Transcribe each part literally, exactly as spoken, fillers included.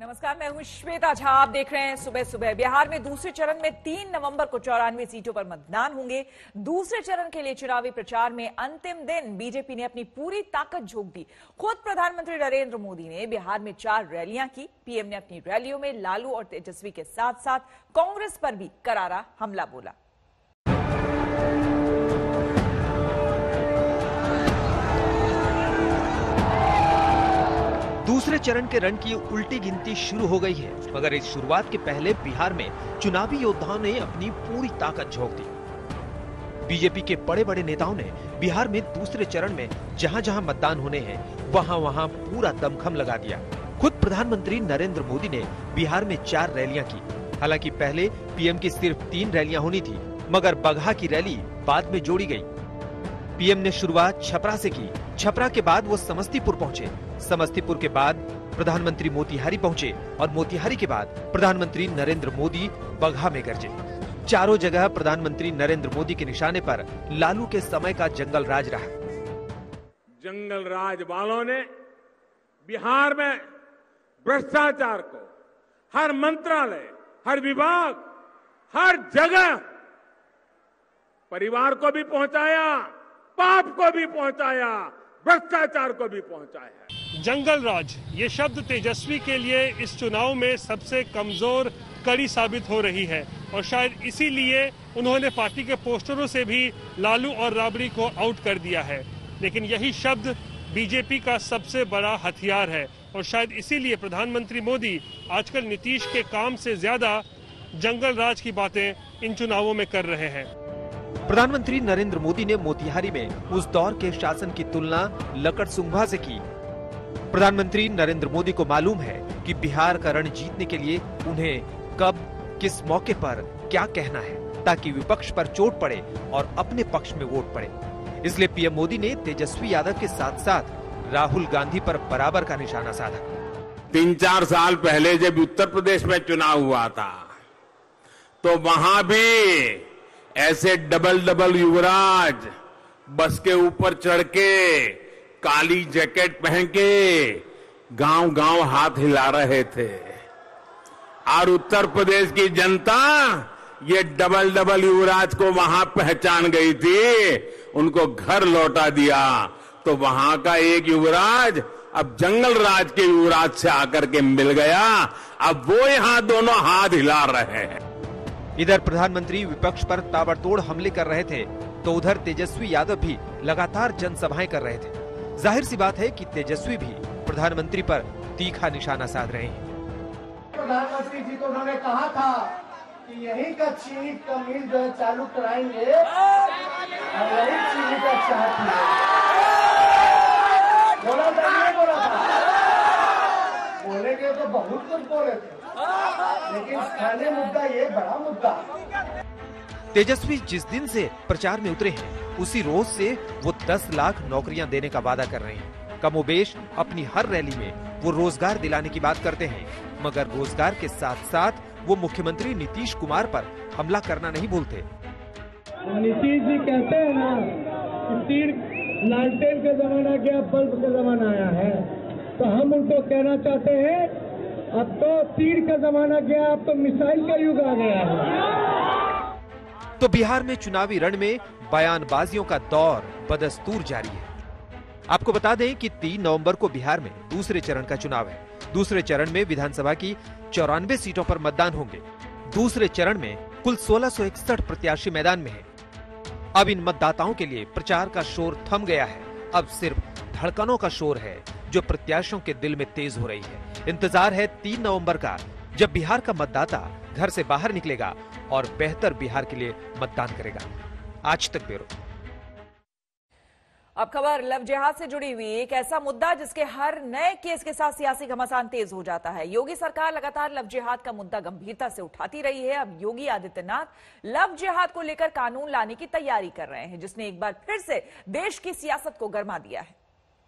नमस्कार, मैं हूं श्वेता झा। आप देख रहे हैं सुबह सुबह। बिहार में दूसरे चरण में तीन नवंबर को चौरानवे सीटों पर मतदान होंगे। दूसरे चरण के लिए चुनावी प्रचार में अंतिम दिन बीजेपी ने अपनी पूरी ताकत झोंक दी। खुद प्रधानमंत्री नरेंद्र मोदी ने बिहार में चार रैलियां की। पीएम ने अपनी रैलियों में लालू और तेजस्वी के साथ साथ कांग्रेस पर भी करारा हमला बोला। दूसरे चरण के रण की उल्टी गिनती शुरू हो गई है, मगर इस शुरुआत के पहले बिहार में चुनावी योद्धाओं ने अपनी पूरी ताकत झोंक दी। बीजेपी के बड़े बड़े नेताओं ने बिहार में दूसरे चरण में जहां जहां मतदान होने हैं वहां वहां पूरा दमखम लगा दिया। खुद प्रधानमंत्री नरेंद्र मोदी ने बिहार में चार रैलियां की। हालांकि पहले पीएम की सिर्फ तीन रैलियां होनी थी, मगर बगहा की रैली बाद में जोड़ी गई। पीएम ने शुरुआत छपरा से की। छपरा के बाद वो समस्तीपुर पहुंचे। समस्तीपुर के बाद प्रधानमंत्री मोतिहारी पहुंचे और मोतिहारी के बाद प्रधानमंत्री नरेंद्र मोदी बगहा में गरजे। चारों जगह प्रधानमंत्री नरेंद्र मोदी के निशाने पर लालू के समय का जंगल राज रहा। जंगल राज वालों ने बिहार में भ्रष्टाचार को हर मंत्रालय, हर विभाग, हर जगह परिवार को भी पहुंचाया, पाप को भी पहुंचाया, भ्रष्टाचार को भी पहुंचाया। जंगल राज ये शब्द तेजस्वी के लिए इस चुनाव में सबसे कमजोर कड़ी साबित हो रही है और शायद इसीलिए उन्होंने पार्टी के पोस्टरों से भी लालू और राबड़ी को आउट कर दिया है। लेकिन यही शब्द बीजेपी का सबसे बड़ा हथियार है और शायद इसीलिए प्रधानमंत्री मोदी आजकल नीतीश के काम से ज्यादा जंगल राज की बातें इन चुनावों में कर रहे हैं। प्रधानमंत्री नरेंद्र मोदी ने मोतिहारी में उस दौर के शासन की तुलना लकड़सुंघा से की। प्रधानमंत्री नरेंद्र मोदी को मालूम है कि बिहार का रण जीतने के लिए उन्हें कब, किस मौके पर क्या कहना है, ताकि विपक्ष पर चोट पड़े और अपने पक्ष में वोट पड़े। इसलिए पीएम मोदी ने तेजस्वी यादव के साथ साथ राहुल गांधी पर बराबर का निशाना साधा। तीन चार साल पहले जब उत्तर प्रदेश में चुनाव हुआ था तो वहां भी ऐसे डबल डबल युवराज बस के ऊपर चढ़ के काली जैकेट पहन के गांव गांव हाथ हिला रहे थे और उत्तर प्रदेश की जनता ये डबल डबल युवराज को वहां पहचान गई थी, उनको घर लौटा दिया। तो वहां का एक युवराज अब जंगल राज के युवराज से आकर के मिल गया। अब वो यहां दोनों हाथ हिला रहे हैं। इधर प्रधानमंत्री विपक्ष पर ताबड़तोड़ हमले कर रहे थे तो उधर तेजस्वी यादव भी लगातार जनसभाएं कर रहे थे। जाहिर सी बात है कि तेजस्वी भी प्रधानमंत्री पर तीखा निशाना साध रहे हैं। प्रधानमंत्री जी को उन्होंने कहा था कि यही का चीनी का मिल जो है चालू कराएंगे और यही चीनी का चाहती है। बोला था नहीं बोला था? बोले के तो बहुत कुछ बोले थे, लेकिन स्थानीय मुद्दा ये बड़ा मुद्दा। तेजस्वी जिस दिन से प्रचार में उतरे हैं उसी रोज से वो दस लाख नौकरियां देने का वादा कर रहे हैं। कमोबेश अपनी हर रैली में वो रोजगार दिलाने की बात करते हैं, मगर रोजगार के साथ साथ वो मुख्यमंत्री नीतीश कुमार पर हमला करना नहीं भूलते। नीतीश जी कहते हैं ना कि तीर लालटेन का जमाना गया, बल्ब का जमाना आया है, तो हम उनको कहना चाहते हैं अब तो तीर का जमाना गया, अब तो मिसाइल का युग आ गया है। तो बिहार में चुनावी रण में बयानबाजियों का दौर बदस्तूर जारी है। आपको बता दें कि तीन नवंबर को बिहार में दूसरे चरण का चुनाव है। दूसरे चरण में विधानसभा की चौरानवे सीटों पर मतदान होंगे। दूसरे चरण में कुल सोलह सौ इकसठ प्रत्याशी मैदान में हैं। अब इन मतदाताओं के लिए प्रचार का शोर थम गया है। अब सिर्फ धड़कनों का शोर है जो प्रत्याशियों के दिल में तेज हो रही है। इंतजार है तीन नवंबर का, जब बिहार का मतदाता घर से बाहर निकलेगा और बेहतर बिहार के लिए मतदान करेगा। आज तक ब्यूरो। अब खबर लव जिहाद से जुड़ी हुई एक ऐसा मुद्दा जिसके हर नए केस के साथ सियासी घमासान तेज हो जाता है। योगी सरकार लगातार लव जिहाद का मुद्दा गंभीरता से उठाती रही है। अब योगी आदित्यनाथ लव जिहाद को लेकर कानून लाने की तैयारी कर रहे हैं, जिसने एक बार फिर से देश की सियासत को गरमा दिया है।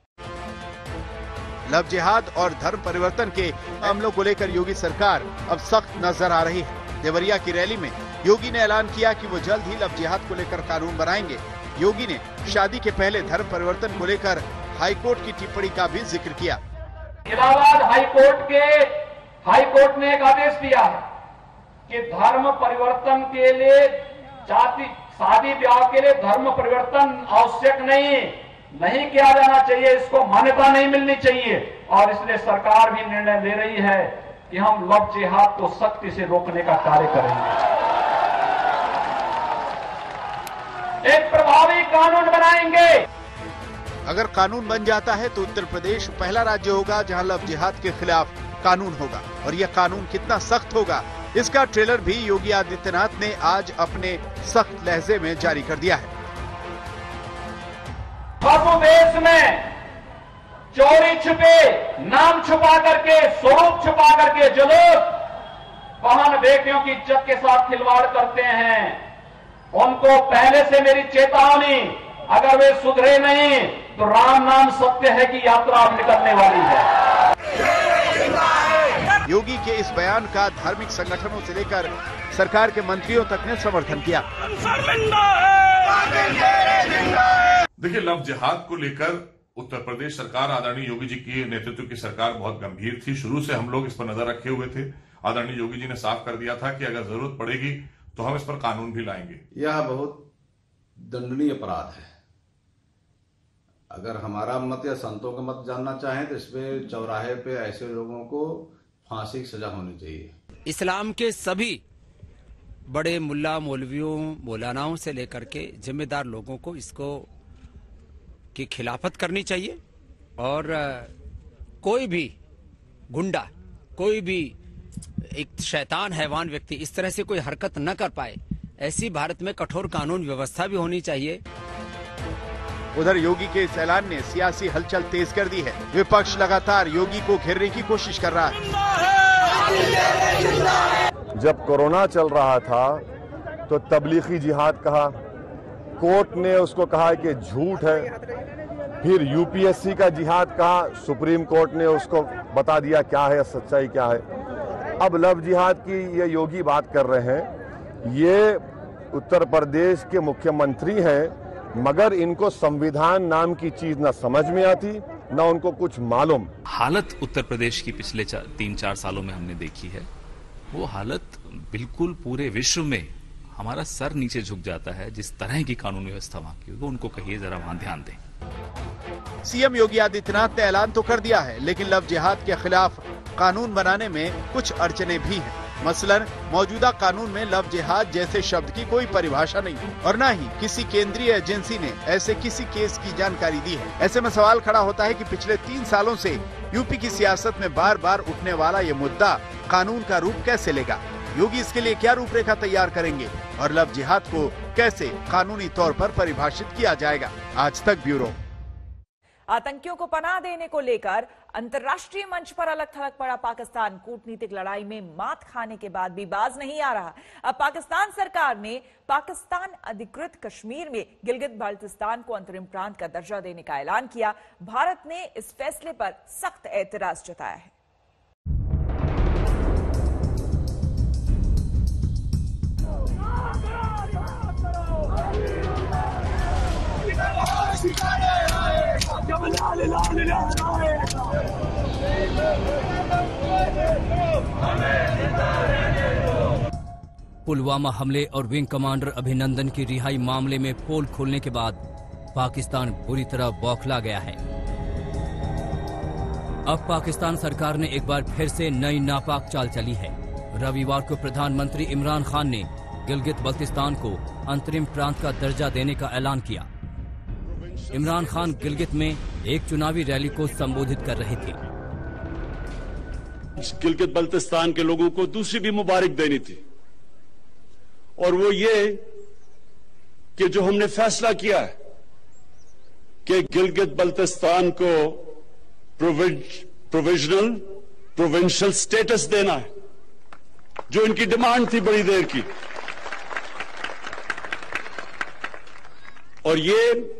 लव जिहाद और धर्म परिवर्तन के मामलों को लेकर योगी सरकार अब सख्त नजर आ रही है। देवरिया की रैली में योगी ने ऐलान किया कि वो जल्द ही लव जिहाद को लेकर कानून बनाएंगे। योगी ने शादी के पहले धर्म परिवर्तन को लेकर हाईकोर्ट की टिप्पणी का भी जिक्र किया। इलाहाबाद हाईकोर्ट के हाई कोर्ट ने एक आदेश दिया है कि धर्म परिवर्तन के लिए जाति शादी ब्याह के लिए धर्म परिवर्तन आवश्यक नहीं नहीं किया जाना चाहिए, इसको मान्यता नहीं मिलनी चाहिए। और इसलिए सरकार भी निर्णय ले रही है कि हम लव जिहाद को सख्ती से रोकने का कार्य करेंगे। एक प्रभावी कानून बनाएंगे। अगर कानून बन जाता है तो उत्तर प्रदेश पहला राज्य होगा जहां लव जिहाद के खिलाफ कानून होगा। और यह कानून कितना सख्त होगा, इसका ट्रेलर भी योगी आदित्यनाथ ने आज अपने सख्त लहजे में जारी कर दिया है। हर देश में चोरी छुपे, नाम छुपा करके, स्वरूप छुपा करके जो लोग बहन बेटियों की इज्जत के साथ खिलवाड़ करते हैं, उनको पहले से मेरी चेतावनी, अगर वे सुधरे नहीं तो राम नाम सत्य है कि यात्रा अब निकलने वाली है। योगी के इस बयान का धार्मिक संगठनों से लेकर सरकार के मंत्रियों तक ने समर्थन किया। देखिए, लव जिहाद को लेकर उत्तर प्रदेश सरकार, आदरणीय योगी जी के नेतृत्व की सरकार बहुत गंभीर थी। शुरू से हम लोग इस पर नजर रखे हुए थे। आदरणीय योगी जी ने साफ कर दिया था कि अगर जरूरत पड़ेगी तो हम इस पर कानून भी लाएंगे। यह बहुत दंडनीय अपराध है। अगर हमारा मत या संतों का मत जानना चाहें तो इसमें चौराहे पे ऐसे लोगों को फांसी की सजा होनी चाहिए। इस्लाम के सभी बड़े मुल्ला मौलवियों मौलानाओं से लेकर के जिम्मेदार लोगों को इसको की खिलाफत करनी चाहिए। और कोई भी गुंडा, कोई भी एक शैतान हैवान व्यक्ति इस तरह से कोई हरकत न कर पाए, ऐसी भारत में कठोर कानून व्यवस्था भी होनी चाहिए। उधर योगी के इस ऐलान ने सियासी हलचल तेज कर दी है। विपक्ष लगातार योगी को घेरने की कोशिश कर रहा है। जब कोरोना चल रहा था तो तबलीगी जिहाद कहा, कोर्ट ने उसको कहा कि झूठ है। फिर यूपीएससी का जिहाद कहा, सुप्रीम कोर्ट ने उसको बता दिया क्या है, सच्चाई क्या है। अब लव जिहाद की ये योगी बात कर रहे हैं। ये उत्तर प्रदेश के मुख्यमंत्री हैं, मगर इनको संविधान नाम की चीज न समझ में आती न उनको कुछ मालूम। हालत उत्तर प्रदेश की पिछले चार, तीन चार सालों में हमने देखी है, वो हालत बिल्कुल पूरे विश्व में हमारा सर नीचे झुक जाता है। जिस तरह की कानून व्यवस्था वहां की होगी, उनको कहिए जरा वहां ध्यान दें। सीएम योगी आदित्यनाथ ने ऐलान तो कर दिया है, लेकिन लव जिहाद के खिलाफ कानून बनाने में कुछ अड़चने भी हैं। मसलन मौजूदा कानून में लव जिहाद जैसे शब्द की कोई परिभाषा नहीं और न ही किसी केंद्रीय एजेंसी ने ऐसे किसी केस की जानकारी दी है। ऐसे में सवाल खड़ा होता है कि पिछले तीन सालों से यूपी की सियासत में बार बार उठने वाला ये मुद्दा कानून का रूप कैसे लेगा? योगी इसके लिए क्या रूपरेखा तैयार करेंगे और लव जिहाद को कैसे कानूनी तौर पर परिभाषित किया जाएगा? आज तक ब्यूरो। आतंकियों को पनाह देने को लेकर अंतर्राष्ट्रीय मंच पर अलग थलग पड़ा पाकिस्तान कूटनीतिक लड़ाई में मात खाने के बाद भी बाज नहीं आ रहा। अब पाकिस्तान सरकार ने पाकिस्तान अधिकृत कश्मीर में गिलगित बाल्टिस्तान को अंतरिम प्रांत का दर्जा देने का ऐलान किया। भारत ने इस फैसले पर सख्त एतराज जताया है। पुलवामा हमले और विंग कमांडर अभिनंदन की रिहाई मामले में पोल खोलने के बाद पाकिस्तान बुरी तरह बौखला गया है। अब पाकिस्तान सरकार ने एक बार फिर से नई नापाक चाल चली है। रविवार को प्रधानमंत्री इमरान खान ने गिलगित बल्तिस्तान को अंतरिम प्रांत का दर्जा देने का ऐलान किया। इमरान खान गिलगित में एक चुनावी रैली को संबोधित कर रहे थे। गिलगित बल्तिस्तान के लोगों को दूसरी भी मुबारक देनी थी, और वो ये कि जो हमने फैसला किया है कि गिलगित बल्तिस्तान को प्रोविजनल प्रोविंशियल स्टेटस देना है, जो इनकी डिमांड थी बड़ी देर की। और ये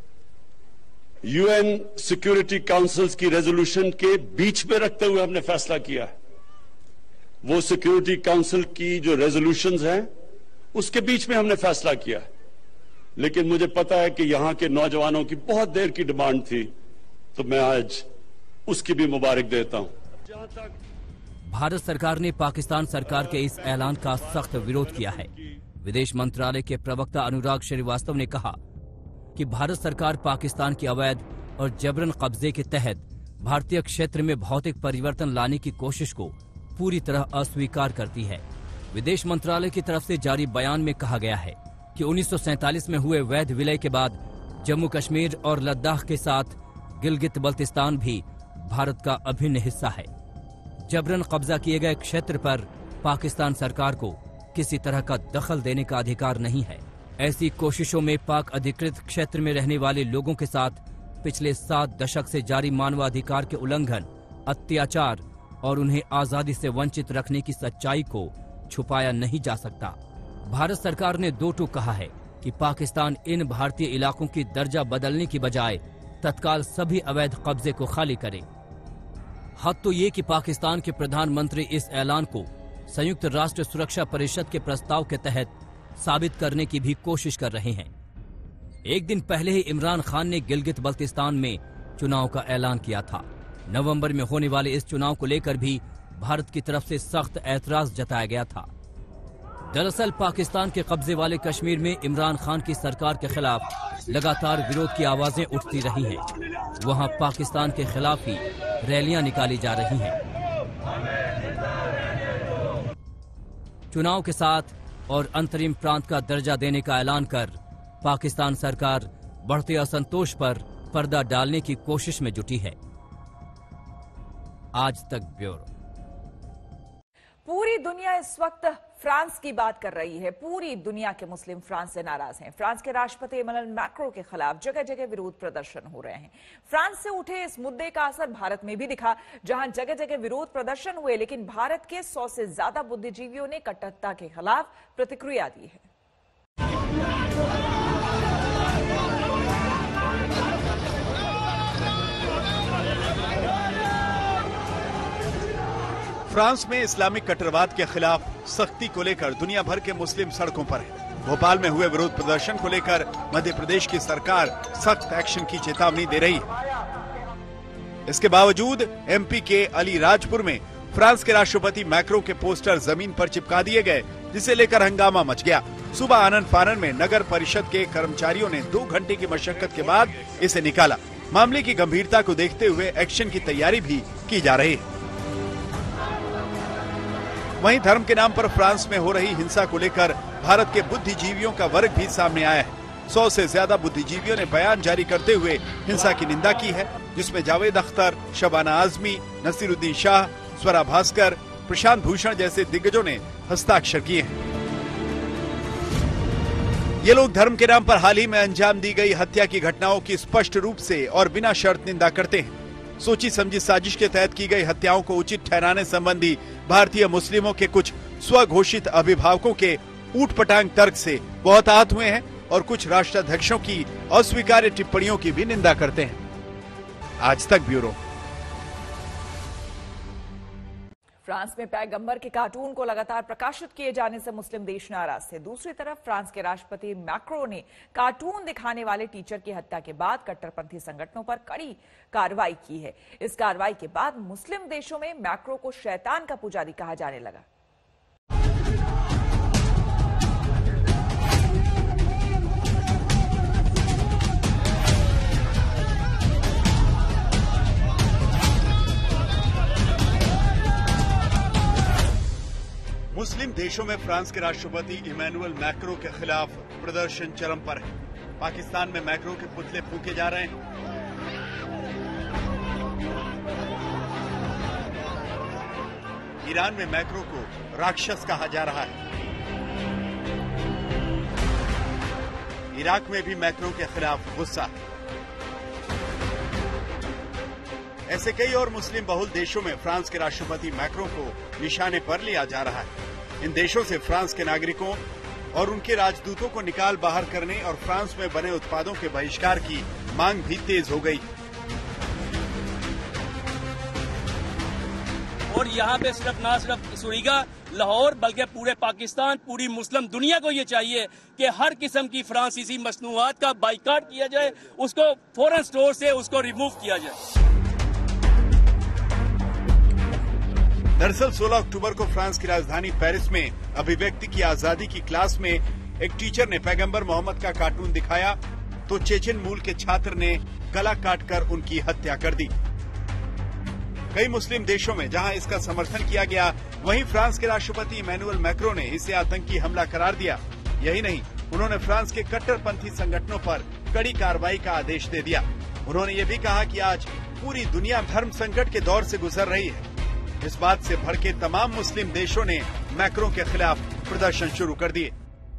यूएन सिक्योरिटी काउंसिल्स की रेजोल्यूशन के बीच में रखते हुए हमने फैसला किया है। वो सिक्योरिटी काउंसिल की जो रेजोल्यूशंस हैं उसके बीच में हमने फैसला किया है। लेकिन मुझे पता है कि यहां के नौजवानों की बहुत देर की डिमांड थी, तो मैं आज उसकी भी मुबारक देता हूं। भारत सरकार ने पाकिस्तान सरकार के इस ऐलान का सख्त विरोध किया है। विदेश मंत्रालय के प्रवक्ता अनुराग श्रीवास्तव ने कहा कि भारत सरकार पाकिस्तान की अवैध और जबरन कब्जे के तहत भारतीय क्षेत्र में भौतिक परिवर्तन लाने की कोशिश को पूरी तरह अस्वीकार करती है। विदेश मंत्रालय की तरफ से जारी बयान में कहा गया है कि उन्नीस सौ सैंतालीस में हुए वैध विलय के बाद जम्मू कश्मीर और लद्दाख के साथ गिलगित बल्तिस्तान भी भारत का अभिन्न हिस्सा है। जबरन कब्जा किए गए क्षेत्र पर पाकिस्तान सरकार को किसी तरह का दखल देने का अधिकार नहीं है। ऐसी कोशिशों में पाक अधिकृत क्षेत्र में रहने वाले लोगों के साथ पिछले सात दशक से जारी मानवाधिकार के उल्लंघन, अत्याचार और उन्हें आजादी से वंचित रखने की सच्चाई को छुपाया नहीं जा सकता। भारत सरकार ने दो टूक कहा है कि पाकिस्तान इन भारतीय इलाकों की दर्जा बदलने की बजाय तत्काल सभी अवैध कब्जे को खाली करे। हद तो ये कि पाकिस्तान के प्रधानमंत्री इस ऐलान को संयुक्त राष्ट्र सुरक्षा परिषद के प्रस्ताव के तहत साबित करने की भी कोशिश कर रहे हैं। एक दिन पहले ही इमरान खान ने गिलगित बल्तिस्तान में चुनाव का ऐलान किया था। नवंबर में होने वाले इस चुनाव को लेकर भी भारत की तरफ से सख्त ऐतराज जताया गया था। दरअसल पाकिस्तान के कब्जे वाले कश्मीर में इमरान खान की सरकार के खिलाफ लगातार विरोध की आवाजें उठती रही हैं। वहां पाकिस्तान के खिलाफ ही रैलियां निकाली जा रही हैं। चुनाव के साथ और अंतरिम प्रांत का दर्जा देने का ऐलान कर पाकिस्तान सरकार बढ़ते असंतोष पर पर्दा डालने की कोशिश में जुटी है। आज तक ब्यूरो। पूरी दुनिया इस वक्त फ्रांस की बात कर रही है। पूरी दुनिया के मुस्लिम फ्रांस से नाराज हैं। फ्रांस के राष्ट्रपति इमैनुअल मैक्रों के खिलाफ जगह जगह विरोध प्रदर्शन हो रहे हैं। फ्रांस से उठे इस मुद्दे का असर भारत में भी दिखा, जहां जगह जगह विरोध प्रदर्शन हुए, लेकिन भारत के सौ से ज्यादा बुद्धिजीवियों ने कट्टरता के खिलाफ प्रतिक्रिया दी है। फ्रांस में इस्लामिक कट्टरवाद के खिलाफ सख्ती को लेकर दुनिया भर के मुस्लिम सड़कों पर हैं। भोपाल में हुए विरोध प्रदर्शन को लेकर मध्य प्रदेश की सरकार सख्त एक्शन की चेतावनी दे रही है। इसके बावजूद एमपी के अलीराजपुर में फ्रांस के राष्ट्रपति मैक्रो के पोस्टर जमीन पर चिपका दिए गए, जिसे लेकर हंगामा मच गया। सुबह आनन फानन में नगर परिषद के कर्मचारियों ने दो घंटे की मशक्कत के बाद इसे निकाला। मामले की गंभीरता को देखते हुए एक्शन की तैयारी भी की जा रही है। वहीं धर्म के नाम पर फ्रांस में हो रही हिंसा को लेकर भारत के बुद्धिजीवियों का वर्ग भी सामने आया है। सौ से ज्यादा बुद्धिजीवियों ने बयान जारी करते हुए हिंसा की निंदा की है, जिसमें जावेद अख्तर, शबाना आजमी, नसीरुद्दीन शाह, स्वरा भास्कर, प्रशांत भूषण जैसे दिग्गजों ने हस्ताक्षर किए हैं। ये लोग धर्म के नाम पर हाल ही में अंजाम दी गई हत्या की घटनाओं की स्पष्ट रूप से और बिना शर्त निंदा करते हैं। सोची समझी साजिश के तहत की गई हत्याओं को उचित ठहराने संबंधी भारतीय मुस्लिमों के कुछ स्वघोषित अभिभावकों के ऊटपटांग तर्क से बहुत आहत हुए हैं और कुछ राष्ट्राध्यक्षों की अस्वीकार्य टिप्पणियों की भी निंदा करते हैं। आज तक ब्यूरो। फ्रांस में पैगंबर के कार्टून को लगातार प्रकाशित किए जाने से मुस्लिम देश नाराज थे। दूसरी तरफ फ्रांस के राष्ट्रपति मैक्रो ने कार्टून दिखाने वाले टीचर की हत्या के बाद कट्टरपंथी संगठनों पर कड़ी कार्रवाई की है। इस कार्रवाई के बाद मुस्लिम देशों में मैक्रो को शैतान का पुजारी कहा जाने लगा। मुस्लिम देशों में फ्रांस के राष्ट्रपति इमैनुअल मैक्रो के खिलाफ प्रदर्शन चरम पर है। पाकिस्तान में मैक्रो के पुतले फूंके जा रहे हैं। ईरान में मैक्रो को राक्षस कहा जा रहा है। इराक में भी मैक्रो के खिलाफ गुस्सा है। ऐसे कई और मुस्लिम बहुल देशों में फ्रांस के राष्ट्रपति मैक्रो को निशाने पर लिया जा रहा है। इन देशों से फ्रांस के नागरिकों और उनके राजदूतों को निकाल बाहर करने और फ्रांस में बने उत्पादों के बहिष्कार की मांग भी तेज हो गई। और यहाँ पे सिर्फ ना सिर्फ सुरीगा लाहौर बल्कि पूरे पाकिस्तान, पूरी मुस्लिम दुनिया को ये चाहिए कि हर किस्म की फ्रांसीसी मसनूआत का बाइकाट किया जाए, उसको फॉरेन स्टोर से उसको रिमूव किया जाए। दरअसल सोलह अक्टूबर को फ्रांस की राजधानी पेरिस में अभिव्यक्ति की आजादी की क्लास में एक टीचर ने पैगंबर मोहम्मद का कार्टून दिखाया तो चेचेन मूल के छात्र ने गला काटकर उनकी हत्या कर दी। कई मुस्लिम देशों में जहां इसका समर्थन किया गया, वहीं फ्रांस के राष्ट्रपति इमैनुअल मैक्रों ने इसे आतंकी हमला करार दिया। यही नहीं, उन्होंने फ्रांस के कट्टरपंथी संगठनों पर कड़ी कार्रवाई का आदेश दे दिया। उन्होंने ये भी कहा कि आज पूरी दुनिया धर्म संकट के दौर से गुजर रही है। इस बात से भड़के तमाम मुस्लिम देशों ने मैक्रों के खिलाफ प्रदर्शन शुरू कर दिए।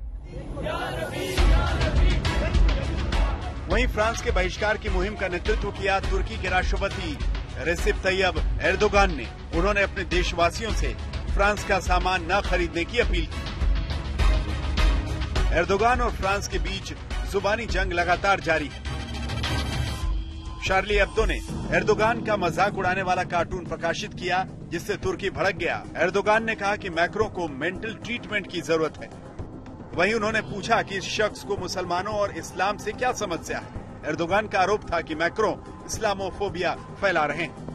वहीं फ्रांस के बहिष्कार की मुहिम का नेतृत्व किया तुर्की के राष्ट्रपति रेसिप तैयब एर्दोगान ने। उन्होंने अपने देशवासियों से फ्रांस का सामान न खरीदने की अपील की। एर्दोगान और फ्रांस के बीच जुबानी जंग लगातार जारी है। शार्ली एब्दो ने एर्दोगान का मजाक उड़ाने वाला कार्टून प्रकाशित किया, जिससे तुर्की भड़क गया। एर्दोगान ने कहा कि मैक्रों को मेंटल ट्रीटमेंट की जरूरत है। वहीं उन्होंने पूछा कि इस शख्स को मुसलमानों और इस्लाम से क्या समस्या है। एर्दोगान का आरोप था कि मैक्रों इस्लामोफोबिया फैला रहे हैं।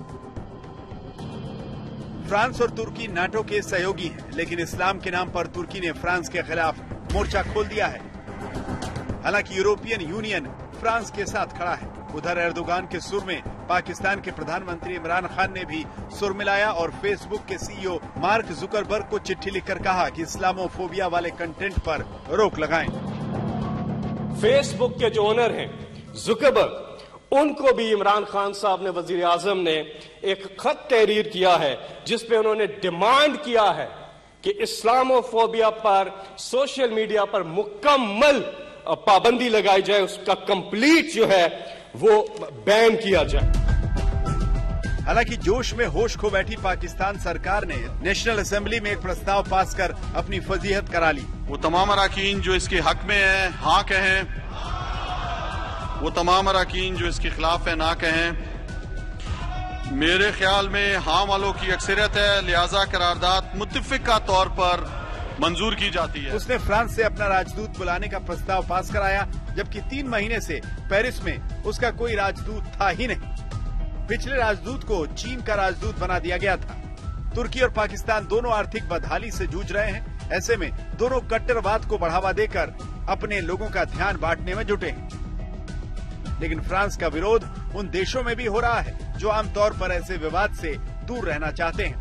फ्रांस और तुर्की नाटो के सहयोगी हैं, लेकिन इस्लाम के नाम पर तुर्की ने फ्रांस के खिलाफ मोर्चा खोल दिया है। हालांकि यूरोपियन यूनियन फ्रांस के साथ खड़ा है। उधर एर्दोगान के सुर में पाकिस्तान के प्रधानमंत्री इमरान खान ने भी सुर मिलाया और फेसबुक के सीईओ मार्क जुकरबर्ग को चिट्ठी लिखकर कहा कि इस्लामोफोबिया वाले कंटेंट पर रोक लगाएं। फेसबुक के जो ओनर हैं जुकरबर्ग, उनको भी इमरान खान साहब ने, वजीर आजम ने एक खत तहरीर किया है जिसपे उन्होंने डिमांड किया है कि इस्लामोफोबिया पर सोशल मीडिया पर मुकम्मल पाबंदी लगाई जाए, उसका कंप्लीट जो है वो बैन किया जाए। हालांकि जोश में होश खो बैठी पाकिस्तान सरकार ने नेशनल असेंबली में एक प्रस्ताव पास कर अपनी फजीहत करा ली। वो तमाम अराकीन जो इसके हक में है हाँ कहें, वो तमाम अराकीन जो इसके खिलाफ है ना कहें। मेरे ख्याल में हाँ वालों की अक्सरियत है, लिहाजा करारदाद मुत्तफिका तौर पर मंजूर की जाती है। उसने फ्रांस से अपना राजदूत बुलाने का प्रस्ताव पास कराया, जबकि तीन महीने से पेरिस में उसका कोई राजदूत था ही नहीं। पिछले राजदूत को चीन का राजदूत बना दिया गया था। तुर्की और पाकिस्तान दोनों आर्थिक बदहाली से जूझ रहे हैं। ऐसे में दोनों कट्टरवाद को बढ़ावा देकर अपने लोगों का ध्यान बांटने में जुटे हैं। लेकिन फ्रांस का विरोध उन देशों में भी हो रहा है जो आमतौर पर ऐसे विवाद से दूर रहना चाहते हैं।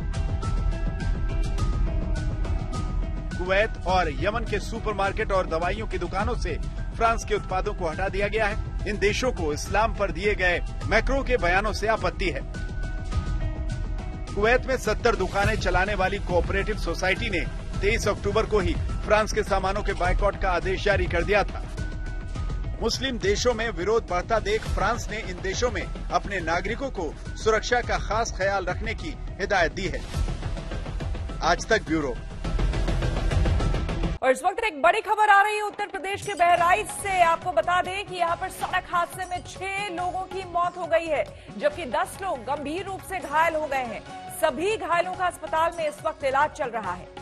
कुवैत और यमन के सुपरमार्केट और दवाइयों की दुकानों से फ्रांस के उत्पादों को हटा दिया गया है। इन देशों को इस्लाम पर दिए गए मैक्रों के बयानों से आपत्ति है। कुवैत में सत्तर दुकानें चलाने वाली कोऑपरेटिव सोसाइटी ने तेईस अक्टूबर को ही फ्रांस के सामानों के बायकॉट का आदेश जारी कर दिया था। मुस्लिम देशों में विरोध बढ़ता देख फ्रांस ने इन देशों में अपने नागरिकों को सुरक्षा का खास ख्याल रखने की हिदायत दी है। आज तक ब्यूरो। और इस वक्त एक बड़ी खबर आ रही है उत्तर प्रदेश के बहराइच से। आपको बता दें कि यहाँ पर सड़क हादसे में छह लोगों की मौत हो गई है, जबकि दस लोग गंभीर रूप से घायल हो गए हैं। सभी घायलों का अस्पताल में इस वक्त इलाज चल रहा है।